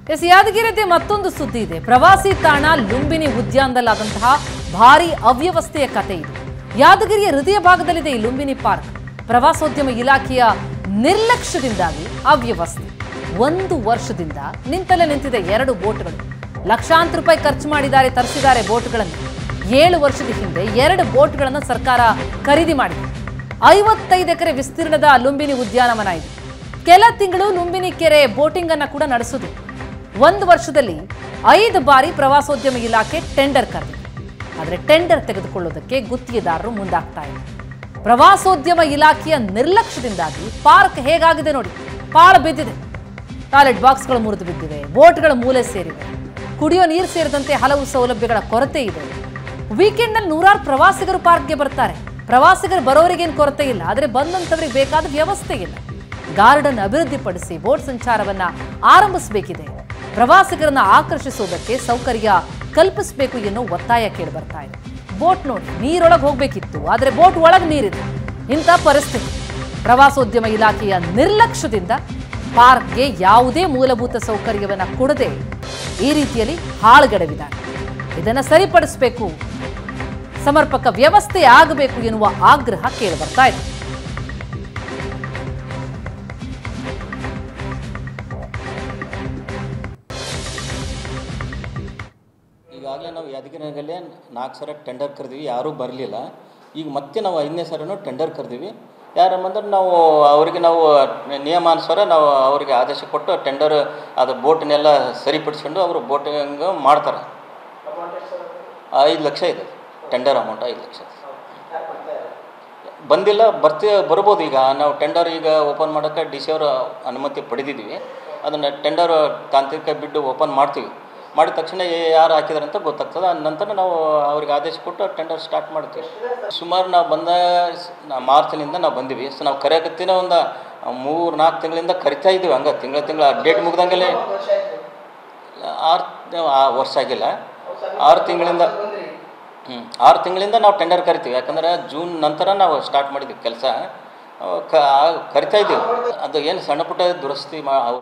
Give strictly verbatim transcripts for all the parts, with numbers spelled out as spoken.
S ಯಾದಗಿರಿಯಲ್ಲಿ ಮತ್ತೊಂದು ಸುದ್ದಿ ಇದೆ. ಪ್ರವಾಸಿ ತಾಣ ಲುಂಬಿನಿ ಉದ್ಯಾನದಲ್ಲಾದಂತಹ ಭಾರಿ ಅವ್ಯವಸ್ಥೆಯ ಕಥೆ ಇದು. ಯಾದಗಿರಿಯ ಹೃದಯ ಭಾಗದಲ್ಲಿದೆ ಈ ಲುಂಬಿನಿ ಪಾರ್ಕ್. ಪ್ರವಾಸೋದ್ಯಮ ಇಲಾಖೆಯ ನಿರ್ಲಕ್ಷ್ಯದಿಂದಾಗಿ ಅವ್ಯವಸ್ಥೆ. ಒಂದು ವರ್ಷದಿಂದ ನಿಂತಲ್ಲೇ ನಿಂತಿದೆ ಎರಡು ಬೋಟ್ಗಳು. ಲಕ್ಷಾಂತರ ರೂಪಾಯಿ ಖರ್ಚು ಮಾಡಿದ್ದಾರೆ, ತರಿಸಿದ್ದಾರೆ ಬೋಟ್ಗಳನ್ನು. ಏಳು ವರ್ಷದ ಹಿಂದೆ ಎರಡು ಬೋಟ್ಗಳನ್ನು ಸರ್ಕಾರ ಖರೀದಿ ಮಾಡಿದೆ. ಐವತ್ತೈದು ಎಕರೆ ವಿಸ್ತೀರ್ಣದ ಲುಂಬಿನಿ ಉದ್ಯಾನವನ ಇದೆ. ಕೆಲ ತಿಂಗಳು ಲುಂಬಿನಿ ಕೆರೆ ಬೋಟಿಂಗ್ ಅನ್ನು ಕೂಡ ನಡೆಸಿದೆ. ಒಂದು ವರ್ಷದಲ್ಲಿ ಐದು ಬಾರಿ ಪ್ರವಾಸೋದ್ಯಮ ಇಲಾಖೆ ಟೆಂಡರ್ ಕರೆದಿದೆ. ಆದರೆ ಟೆಂಡರ್ ತೆಗೆದುಕೊಳ್ಳೋದಕ್ಕೆ ಗುತ್ತಿಗೆದಾರರು ಮುಂದಾಗ್ತಾ ಇಲ್ಲ. ಪ್ರವಾಸೋದ್ಯಮ ಇಲಾಖೆಯ ನಿರ್ಲಕ್ಷ್ಯದಿಂದಾಗಿ ಪಾರ್ಕ್ ಹೇಗಾಗಿದೆ ನೋಡಿ. ಪಾಳು ಬಿದ್ದಿದೆ. ಟಾಯ್ಲೆಟ್ ಬಾಕ್ಸ್ಗಳು ಮುರಿದು ಬಿದ್ದಿವೆ, ಬೋಟ್ಗಳ ಮೂಲೆ ಸೇರಿವೆ, ಕುಡಿಯೋ ನೀರು ಸೇರಿದಂತೆ ಹಲವು ಸೌಲಭ್ಯಗಳ ಕೊರತೆ ಇದೆ. ವೀಕೆಂಡ್ನಲ್ಲಿ ನೂರಾರು ಪ್ರವಾಸಿಗರು ಪಾರ್ಕ್ಗೆ ಬರ್ತಾರೆ. ಪ್ರವಾಸಿಗರು ಬರೋರಿಗೇನು ಕೊರತೆ ಇಲ್ಲ, ಆದರೆ ಬಂದಂಥವ್ರಿಗೆ ಬೇಕಾದ ವ್ಯವಸ್ಥೆ ಇಲ್ಲ. ಗಾರ್ಡನ್ ಅಭಿವೃದ್ಧಿಪಡಿಸಿ ಬೋಟ್ ಸಂಚಾರವನ್ನ ಆರಂಭಿಸಬೇಕಿದೆ. ಪ್ರವಾಸಿಗರನ್ನ ಆಕರ್ಷಿಸುವುದಕ್ಕೆ ಸೌಕರ್ಯ ಕಲ್ಪಿಸಬೇಕು ಎನ್ನುವ ಒತ್ತಾಯ ಕೇಳಿ ಬರ್ತಾ ಇದೆ. ಬೋಟ್ ನೋಡಿ, ನೀರೊಳಗೆ ಹೋಗಬೇಕಿತ್ತು, ಆದರೆ ಬೋಟ್ ಒಳಗೆ ನೀರಿದೆ. ಇಂಥ ಪರಿಸ್ಥಿತಿ. ಪ್ರವಾಸೋದ್ಯಮ ಇಲಾಖೆಯ ನಿರ್ಲಕ್ಷ್ಯದಿಂದ ಪಾರ್ಕ್ಗೆ ಯಾವುದೇ ಮೂಲಭೂತ ಸೌಕರ್ಯವನ್ನು ಕೊಡದೆ ಈ ರೀತಿಯಲ್ಲಿ ಹಾಳುಗೆಡವಿದ್ದಾರೆ. ಇದನ್ನು ಸರಿಪಡಿಸಬೇಕು, ಸಮರ್ಪಕ ವ್ಯವಸ್ಥೆ ಆಗಬೇಕು ಎನ್ನುವ ಆಗ್ರಹ ಕೇಳಿ ಬರ್ತಾ ಇದೆ. ಈಗಾಗಲೇ ನಾವು ಯಾದಗಿರಿನಗರಲ್ಲೇ ನಾಲ್ಕು ಸಲ ಟೆಂಡರ್ ಕರೆದಿವಿ, ಯಾರೂ ಬರಲಿಲ್ಲ. ಈಗ ಮತ್ತೆ ನಾವು ಐದನೇ ಸರನೂ ಟೆಂಡರ್ ಕರೆದಿವಿ. ಯಾರಂದ್ರೆ ನಾವು ಅವರಿಗೆ ನಾವು ನಿಯಮಾನುಸಾರ ನಾವು ಅವರಿಗೆ ಆದೇಶ ಕೊಟ್ಟು ಟೆಂಡರ್ ಅದು ಬೋಟ್ನೆಲ್ಲ ಸರಿಪಡಿಸ್ಕೊಂಡು ಅವರು ಬೋಟಿಂಗ್ ಮಾಡ್ತಾರೆ. ಐದು ಲಕ್ಷ ಇದೆ ಟೆಂಡರ್ ಅಮೌಂಟ್. ಐದು ಲಕ್ಷ ಬಂದಿಲ್ಲ, ಬರ್ತಿ ಬರ್ಬೋದು. ಈಗ ನಾವು ಟೆಂಡರ್ ಈಗ ಓಪನ್ ಮಾಡೋಕ್ಕೆ ಡಿ ಸಿ ಅವರ ಅನುಮತಿ ಪಡೆದಿದ್ದೀವಿ. ಅದನ್ನು ಟೆಂಡರ್ ತಾಂತ್ರಿಕ ಬಿಟ್ಟು ಓಪನ್ ಮಾಡ್ತೀವಿ. ಮಾಡಿದ ತಕ್ಷಣ ಯಾರು ಹಾಕಿದಾರೆ ಅಂತ ಗೊತ್ತಾಗ್ತದೆ. ನಂತರ ನಾವು ಅವ್ರಿಗೆ ಆದೇಶ ಕೊಟ್ಟು ಟೆಂಡರ್ ಸ್ಟಾರ್ಟ್ ಮಾಡ್ತೀವಿ. ಸುಮಾರು ನಾವು ಬಂದ ಮಾರ್ಚ್ನಿಂದ ನಾವು ಬಂದೀವಿ. ಸೊ ನಾವು ಕರೆಯಕತ್ತಿನ ಒಂದು ಮೂರು ನಾಲ್ಕು ತಿಂಗಳಿಂದ ಕರಿತಾ ಇದ್ದೀವಿ. ಹಂಗೆ ತಿಂಗಳ ತಿಂಗಳ ಡೇಟ್ ಮುಗ್ದಂಗೆಲ್ಲ ಆರು ವರ್ಷ ಆಗಿಲ್ಲ, ಆರು ತಿಂಗಳಿಂದ ಹ್ಞೂ ಆರು ತಿಂಗಳಿಂದ ನಾವು ಟೆಂಡರ್ ಕರಿತೀವಿ. ಯಾಕಂದರೆ ಜೂನ್ ನಂತರ ನಾವು ಸ್ಟಾರ್ಟ್ ಮಾಡಿದ್ದೀವಿ ಕೆಲಸ. ಕ ಕರಿತಾ ಇದ್ದೀವಿ. ಅದು ಏನು ಸಣ್ಣ ಪುಟ್ಟ ದುರಸ್ತಿ ಮಾ ಅವ್ರು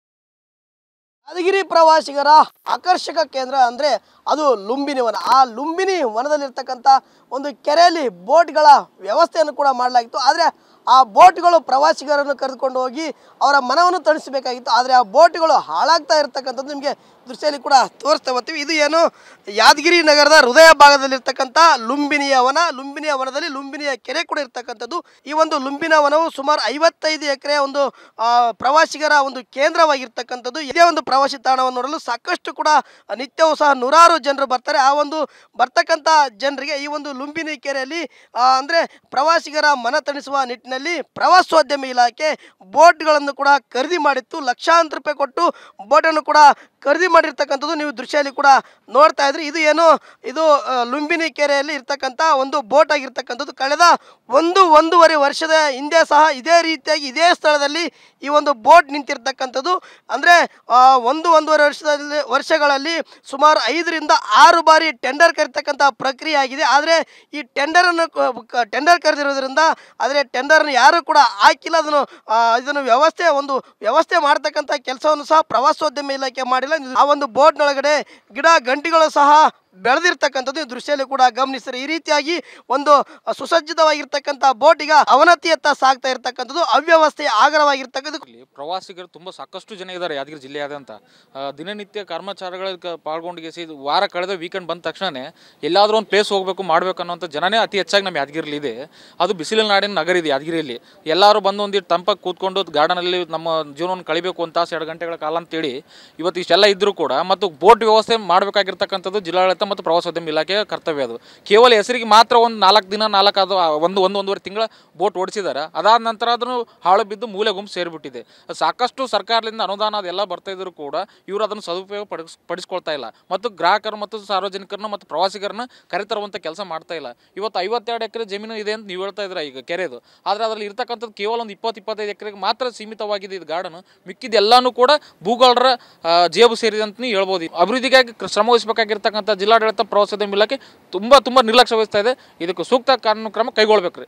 ಯಾದಗಿರಿ ಪ್ರವಾಸಿಗರ ಆಕರ್ಷಕ ಕೇಂದ್ರ ಅಂದರೆ ಅದು ಲುಂಬಿನಿ ವನ. ಆ ಲುಂಬಿನಿ ವನದಲ್ಲಿರ್ತಕ್ಕಂಥ ಒಂದು ಕೆರೆಯಲ್ಲಿ ಬೋಟ್ಗಳ ವ್ಯವಸ್ಥೆಯನ್ನು ಕೂಡ ಮಾಡಲಾಗಿತ್ತು. ಆದರೆ ಆ ಬೋಟ್ಗಳು ಪ್ರವಾಸಿಗರನ್ನು ಕರೆದುಕೊಂಡು ಹೋಗಿ ಅವರ ಮನವನ್ನು ತಣಿಸಬೇಕಾಗಿತ್ತು. ಆದರೆ ಆ ಬೋಟ್ಗಳು ಹಾಳಾಗ್ತಾ ಇರತಕ್ಕಂಥದ್ದು ನಿಮಗೆ ದೃಶ್ಯದಲ್ಲಿ ಕೂಡ ತೋರಿಸ್ತಾ ಬರ್ತೀವಿ. ಇದು ಏನು ಯಾದಗಿರಿ ನಗರದ ಹೃದಯ ಭಾಗದಲ್ಲಿರ್ತಕ್ಕಂಥ ಲುಂಬಿನಿಯ ವನ. ಲುಂಬಿನಿಯ ವನದಲ್ಲಿ ಲುಂಬಿನಿಯ ಕೆರೆ ಕೂಡ ಇರ್ತಕ್ಕಂಥದ್ದು. ಈ ಒಂದು ಲುಂಬಿನ ವನವು ಸುಮಾರು ಐವತ್ತೈದು ಎಕರೆ ಒಂದು ಪ್ರವಾಸಿಗರ ಒಂದು ಕೇಂದ್ರವಾಗಿರ್ತಕ್ಕಂಥದ್ದು. ಇದೇ ಒಂದು ಪ್ರವಾಸಿ ತಾಣವನ್ನು ನೋಡಲು ಸಾಕಷ್ಟು ಕೂಡ ನಿತ್ಯವೂ ಸಹ ನೂರಾರು ಜನರು ಬರ್ತಾರೆ. ಆ ಒಂದು ಬರ್ತಕ್ಕಂಥ ಜನರಿಗೆ ಈ ಒಂದು ಲುಂಬಿನಿ ಕೆರೆಯಲ್ಲಿ ಅಂದರೆ ಪ್ರವಾಸಿಗರ ಮನ ತಣಿಸುವ ನಿಟ್ಟಿನಲ್ಲಿ ಪ್ರವಾಸೋದ್ಯಮ ಇಲಾಖೆ ಬೋಟ್ಗಳನ್ನು ಕೂಡ ಖರೀದಿ ಮಾಡಿತ್ತು. ಲಕ್ಷಾಂತರ ರೂಪಾಯಿ ಕೊಟ್ಟು ಬೋಟನ್ನು ಕೂಡ ಖರೀದಿ ಮಾಡಿರ್ತಕ್ಕಂಥದ್ದು ನೀವು ದೃಶ್ಯದಲ್ಲಿ ಕೂಡ ನೋಡ್ತಾ ಇದ್ರಿ. ಇದು ಏನು ಇದು ಲುಂಬಿನಿ ಕೆರೆಯಲ್ಲಿ ಇರ್ತಕ್ಕಂಥ ಒಂದು ಬೋಟ್ ಆಗಿರ್ತಕ್ಕಂಥದ್ದು. ಕಳೆದ ಒಂದು ಒಂದೂವರೆ ವರ್ಷದ ಹಿಂದೆ ಸಹ ಇದೇ ರೀತಿಯಾಗಿ ಇದೇ ಸ್ಥಳದಲ್ಲಿ ಈ ಒಂದು ಬೋಟ್ ನಿಂತಿರ್ತಕ್ಕಂಥದ್ದು. ಅಂದರೆ ಒಂದು ಒಂದೂವರೆ ವರ್ಷದಲ್ಲಿ ವರ್ಷಗಳಲ್ಲಿ ಸುಮಾರು ಐದರಿಂದ ಆರು ಬಾರಿ ಟೆಂಡರ್ ಕರಿತಕ್ಕಂಥ ಪ್ರಕ್ರಿಯೆ ಆಗಿದೆ. ಆದರೆ ಈ ಟೆಂಡರನ್ನು ಟೆಂಡರ್ ಕರೆದಿರೋದ್ರಿಂದ ಆದರೆ ಟೆಂಡರ್ನ ಯಾರು ಕೂಡ ಹಾಕಿಲ್ಲ. ಅದನ್ನು ಇದನ್ನು ವ್ಯವಸ್ಥೆ ಒಂದು ವ್ಯವಸ್ಥೆ ಮಾಡ್ತಕ್ಕಂಥ ಕೆಲಸವನ್ನು ಸಹ ಪ್ರವಾಸೋದ್ಯಮ ಇಲಾಖೆ ಮಾಡಿಲ್ಲ. ಆ ಒಂದು ಬೋಟ್ನೊಳಗಡೆ ಗಿಡ ಗಂಟಿಗಳು ಸಹ ಬೆಳೆದಿರ್ತಕ್ಕಂಥದ್ದು ಈ ದೃಶ್ಯದಲ್ಲಿ ಕೂಡ ಗಮನಿಸ್ತಾರೆ. ಈ ರೀತಿಯಾಗಿ ಒಂದು ಸುಸಜ್ಜಿತವಾಗಿರ್ತಕ್ಕಂಥ ಬೋಟ್ ಈಗ ಅವನತಿಯತ್ತ ಸಾಗ್ತಾ ಇರ್ತಕ್ಕಂಥದ್ದು, ಅವ್ಯವಸ್ಥೆ ಆಗರವಾಗಿರ್ತಕ್ಕಂಥದ್ದು. ಪ್ರವಾಸಿಗರು ತುಂಬ ಸಾಕಷ್ಟು ಜನ ಇದ್ದಾರೆ ಯಾದಗಿರಿ ಜಿಲ್ಲೆಯಾದಂಥ. ದಿನನಿತ್ಯ ಕರ್ಮಚಾರಿಗಳ ಪಾಲ್ಗೊಂಡಿಗೆ ವಾರ ಕಳೆದ ವೀಕೆಂಡ್ ಬಂದ ತಕ್ಷಣವೇ ಎಲ್ಲಾದರೂ ಒಂದು ಪ್ಲೇಸ್ ಹೋಗಬೇಕು ಮಾಡಬೇಕು ಅನ್ನೋಂಥ ಜನನೇ ಅತಿ ಹೆಚ್ಚಾಗಿ ನಮ್ಮ ಯಾದಗಿರಿಲಿ ಇದೆ. ಅದು ಬಿಸಿಲಿನ ನಾಡಿನ ನಗರ ಇದೆ ಯಾದಗಿರಿಯಲ್ಲಿ. ಎಲ್ಲರೂ ಬಂದು ಒಂದಿಟ್ಟು ತಂಪಾಗಿ ಕೂತ್ಕೊಂಡು ಗಾರ್ಡನಲ್ಲಿ ನಮ್ಮ ಜೀವನವನ್ನು ಕಳಿಬೇಕು ಒಂದು ತಾಸು ಎರಡು ಗಂಟೆಗಳ ಕಾಲ ಅಂತೇಳಿ ಇವತ್ತು ಇಷ್ಟೆಲ್ಲ ಇದ್ದರೂ ಕೂಡ ಮತ್ತು ಬೋಟ್ ವ್ಯವಸ್ಥೆ ಮಾಡಬೇಕಾಗಿರ್ತಕ್ಕಂಥದ್ದು ಜಿಲ್ಲಾಡಳಿತ ಮತ್ತು ಪ್ರವಾಸೋದ್ಯಮ ಇಲಾಖೆಯ ಕರ್ತವ್ಯ. ಅದು ಕೇವಲ ಹೆಸರಿಗೆ ಮಾತ್ರ ಒಂದು ನಾಲ್ಕು ದಿನ ನಾಲ್ಕು ಅದು ಒಂದು ಒಂದು ಒಂದೂವರೆ ತಿಂಗಳ ಬೋಟ್ ಓಡಿಸಿದ್ದಾರೆ. ಅದಾದ ನಂತರ ಅದನ್ನು ಹಾಳು ಬಿದ್ದು ಮೂಲೆ ಗುಂಪು ಸೇರಿಬಿಟ್ಟಿದೆ. ಸಾಕಷ್ಟು ಸರ್ಕಾರದಿಂದ ಅನುದಾನ ಅದೆಲ್ಲ ಬರ್ತಾ ಇದ್ರು ಕೂಡ ಇವರು ಅದನ್ನು ಸದುಪಯೋಗ ಪಡಿಸ್ ಪಡಿಸ್ಕೊಳ್ತಾ ಇಲ್ಲ ಮತ್ತು ಗ್ರಾಹಕರು ಮತ್ತು ಸಾರ್ವಜನಿಕರನ್ನ ಮತ್ತು ಪ್ರವಾಸಿಗರನ್ನ ಕರೆತರುವಂಥ ಕೆಲಸ ಮಾಡ್ತಾ ಇಲ್ಲ. ಇವತ್ತು ಐವತ್ತೆರಡು ಎಕರೆ ಜಮೀನು ಇದೆ ಅಂತ ನೀವು ಹೇಳ್ತಾ ಇದ್ರ ಈಗ ಕೆರೆದು. ಆದರೆ ಅದರಲ್ಲಿ ಇರ್ತಕ್ಕಂಥದ್ದು ಕೇವಲ ಒಂದು ಇಪ್ಪತ್ತು ಇಪ್ಪತ್ತೈದು ಎಕರೆಗೆ ಮಾತ್ರ ಸೀಮಿತವಾಗಿದೆ ಇದು ಗಾರ್ಡನ್. ಮಿಕ್ಕಿದೆಲ್ಲಾನು ಕೂಡ ಭೂಗೋಳರ ಜೇಬು ಸೇರಿದಂತ ನೀವು ಹೇಳ್ಬೋದು. ಅಭಿವೃದ್ಧಿಗಾಗಿ ಶ್ರಮ ವಹಿಸಬೇಕಾಗಿರ್ತಕ್ಕಂಥ ಜಿಲ್ಲಾಡಳಿತ ಪ್ರವಾಸೋದ್ಯಮ ಇಲಾಖೆ ತುಂಬ ತುಂಬ ನಿರ್ಲಕ್ಷ್ಯ ವಹಿಸ್ತಾ ಇದೆ. ಇದಕ್ಕೆ ಸೂಕ್ತ ಕಾನೂನು ಕ್ರಮ ಕೈಗೊಳ್ಬೇಕ್ರಿ.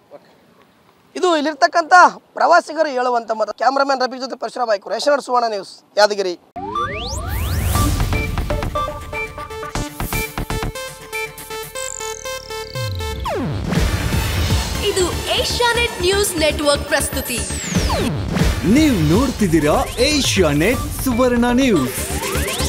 ಇದು ಇಲ್ಲಿರ್ತಕ್ಕಂಥ ಪ್ರವಾಸಿಗರು ಹೇಳುವಂಥ ಮತ. ಕ್ಯಾಮ್ರಾಮನ್ ರಫೀಕ್ ಜೊತೆ ಪರಶುರಾಮ್ ಬಾಯ್ಕೂರ್, ಏಷ್ಯಾನೆಟ್ ಸುವರ್ಣ ನ್ಯೂಸ್, ಯಾದಗಿರಿ. ಇದು ಏಷ್ಯಾನೆಟ್ ನ್ಯೂಸ್ ನೆಟ್ವರ್ಕ್ ಪ್ರಸ್ತುತಿ. ನೀವು ನೋಡ್ತಿದ್ದೀರಾ ಏಷ್ಯಾನೆಟ್ ಸುವರ್ಣ ನ್ಯೂಸ್.